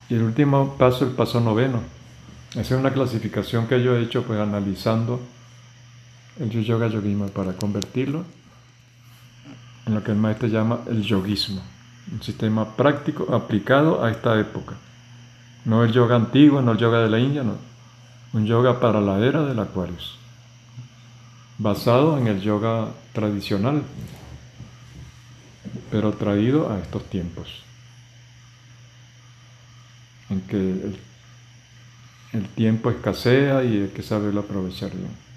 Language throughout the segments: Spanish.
Y el último paso, el paso noveno. Esa es una clasificación que yo he hecho pues analizando el yoga yogismo para convertirlo en lo que el maestro llama el yoguismo, un sistema práctico aplicado a esta época. No el yoga antiguo, no el yoga de la India, no. Un yoga para la era del Aquarius, basado en el yoga tradicional, pero traído a estos tiempos, en que el tiempo escasea y hay que saberlo aprovechar bien.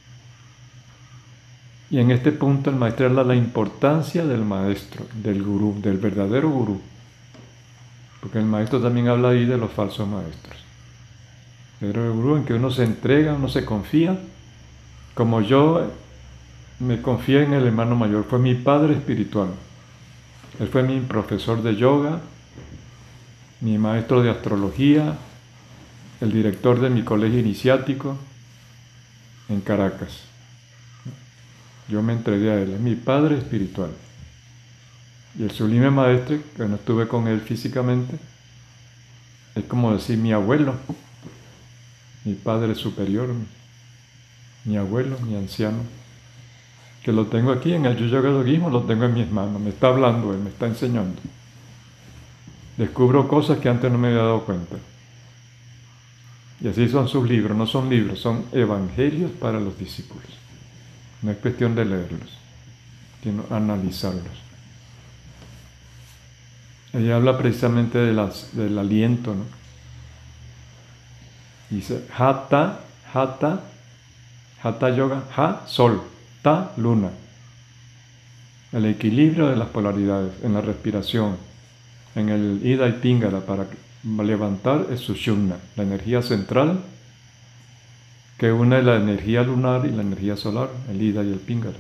Y en este punto el maestro habla de la importancia del maestro, del gurú, del verdadero gurú. Porque el maestro también habla ahí de los falsos maestros. El verdadero gurú en que uno se entrega, uno se confía. Como yo me confié en el hermano mayor, fue mi padre espiritual. Él fue mi profesor de yoga, mi maestro de astrología, el director de mi colegio iniciático en Caracas. Yo me entregué a él, es mi padre espiritual. Y el sublime maestro, que no estuve con él físicamente, es como decir mi abuelo, mi padre superior, mi abuelo, mi anciano, que lo tengo aquí en el yoga yogismo, lo tengo en mis manos, me está hablando él, me está enseñando. Descubro cosas que antes no me había dado cuenta. Y así son sus libros, no son libros, son evangelios para los discípulos. No es cuestión de leerlos, sino analizarlos. Ella habla precisamente del aliento, ¿no? Dice, hatha yoga, ha, sol, ta, luna. El equilibrio de las polaridades en la respiración, en el ida y pingala para levantar el sushumna, la energía central que une la energía lunar y la energía solar, el ida y el pingala.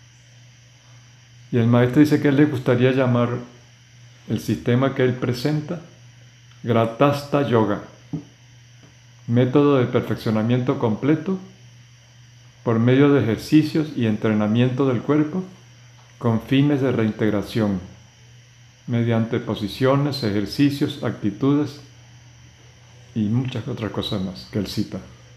Y el maestro dice que a él le gustaría llamar el sistema que él presenta Gratasta Yoga, método de perfeccionamiento completo por medio de ejercicios y entrenamiento del cuerpo con fines de reintegración, mediante posiciones, ejercicios, actitudes y muchas otras cosas más que él cita.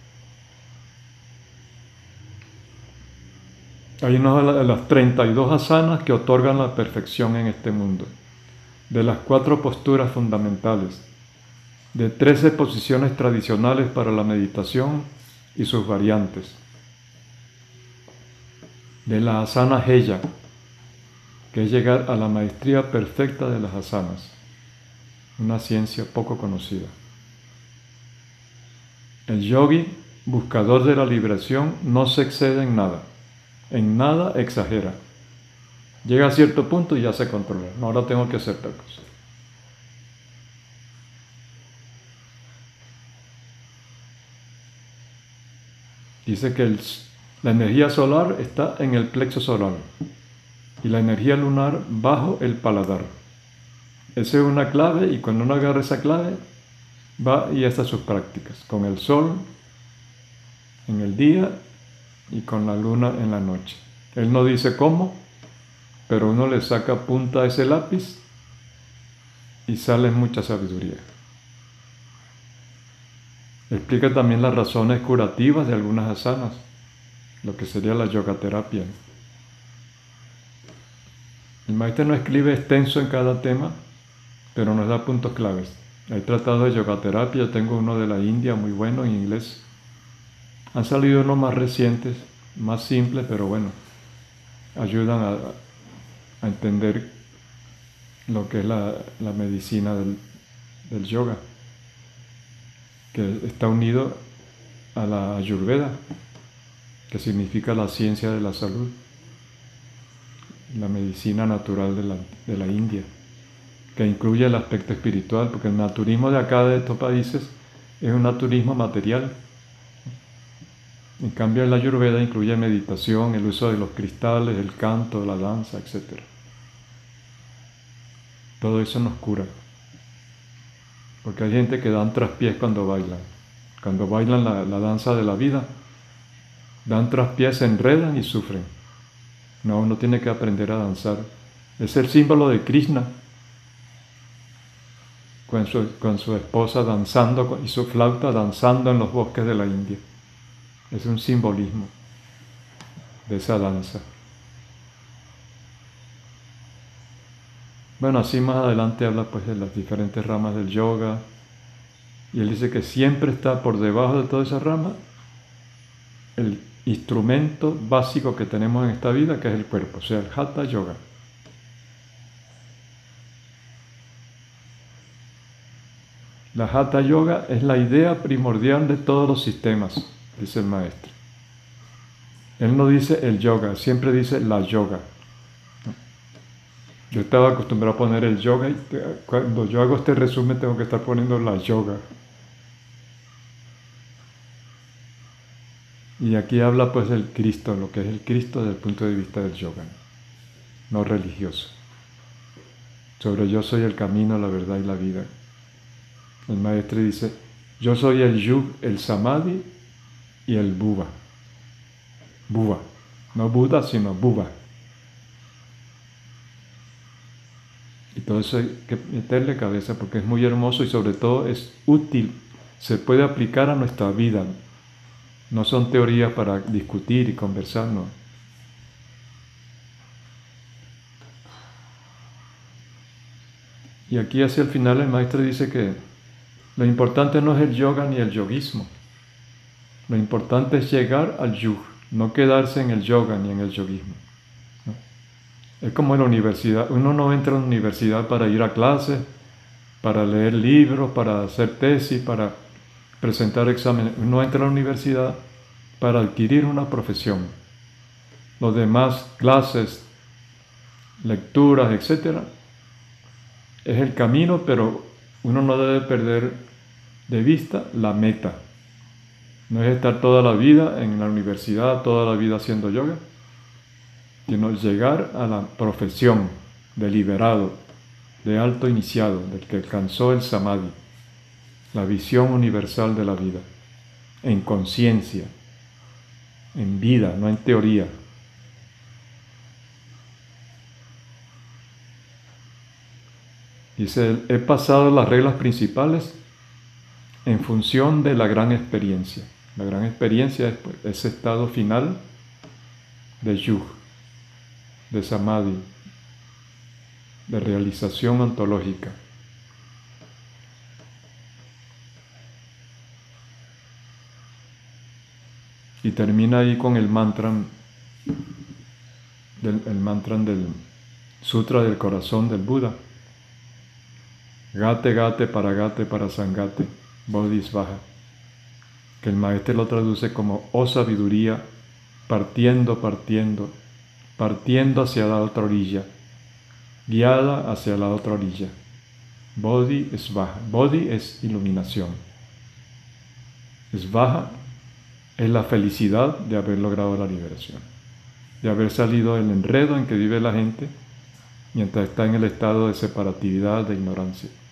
Hay una de las 32 asanas que otorgan la perfección en este mundo, de las 4 posturas fundamentales, de 13 posiciones tradicionales para la meditación y sus variantes, de la asana Heya, que es llegar a la maestría perfecta de las asanas, una ciencia poco conocida. El yogi, buscador de la liberación, no se excede en nada exagera. Llega a cierto punto y ya se controla. No, ahora tengo que hacer tal cosa. Dice que la energía solar está en el plexo solar y la energía lunar bajo el paladar. Esa es una clave y cuando uno agarra esa clave va y hace sus prácticas con el sol en el día y con la luna en la noche. Él no dice cómo, pero uno le saca punta a ese lápiz y sale mucha sabiduría. Explica también las razones curativas de algunas asanas, lo que sería la yogaterapia. El maestro no escribe extenso en cada tema, pero nos da puntos claves. Hay tratados de yogaterapia, yo tengo uno de la India muy bueno en inglés. Han salido unos más recientes, más simples, pero bueno, ayudan a entender lo que es la medicina del yoga, que está unido a la Ayurveda, que significa la ciencia de la salud, la medicina natural de la India, que incluye el aspecto espiritual, porque el naturismo de acá, de estos países, es un naturismo material. En cambio, la Ayurveda incluye meditación, el uso de los cristales, el canto, la danza, etc. Todo eso nos cura. Porque hay gente que dan traspiés cuando bailan. Cuando bailan la danza de la vida, dan traspiés, se enredan y sufren. No, uno tiene que aprender a danzar. Es el símbolo de Krishna. con su esposa danzando y su flauta danzando en los bosques de la India. Es un simbolismo de esa danza. Bueno, así más adelante habla pues de las diferentes ramas del yoga, y él dice que siempre está por debajo de toda esa rama el instrumento básico que tenemos en esta vida, que es el cuerpo, o sea, el Hatha Yoga. La Hatha Yoga es la idea primordial de todos los sistemas, dice el maestro. Él no dice el yoga, siempre dice la yoga. Yo estaba acostumbrado a poner el yoga y cuando yo hago este resumen tengo que estar poniendo la yoga. Y aquí habla pues del Cristo, lo que es el Cristo desde el punto de vista del yoga, no religioso. Sobre yo soy el camino, la verdad y la vida. El maestro dice, yo soy el yug, el samadhi y el bhuva. Bhuva, no Buda, sino bhuva. Y todo eso hay que meterle cabeza porque es muy hermoso y sobre todo es útil, se puede aplicar a nuestra vida. No son teorías para discutir y conversar, no. Y aquí hacia el final el maestro dice que lo importante no es el yoga ni el yoguismo. Lo importante es llegar al yug, no quedarse en el yoga ni en el yoguismo. ¿No? Es como en la universidad. Uno no entra a la universidad para ir a clases, para leer libros, para hacer tesis, para presentar exámenes. Uno entra a la universidad para adquirir una profesión. Los demás, clases, lecturas, etc., es el camino, pero uno no debe perder de vista la meta. No es estar toda la vida en la universidad, toda la vida haciendo yoga, sino llegar a la profesión de liberado, de alto iniciado, del que alcanzó el samadhi, la visión universal de la vida, en conciencia, en vida, no en teoría. Dice, he pasado las reglas principales en función de la gran experiencia. La gran experiencia es pues, ese estado final de yug, de samadhi, de realización ontológica. Y termina ahí con el mantra del Sutra del Corazón del Buda. Gate gate para sangate, bodhisvaha. Que el maestro lo traduce como, oh sabiduría, partiendo, partiendo, partiendo hacia la otra orilla, guiada hacia la otra orilla. Bodhi svaha. Bodhi es iluminación. Svaha es la felicidad de haber logrado la liberación, de haber salido del enredo en que vive la gente mientras está en el estado de separatividad, de ignorancia.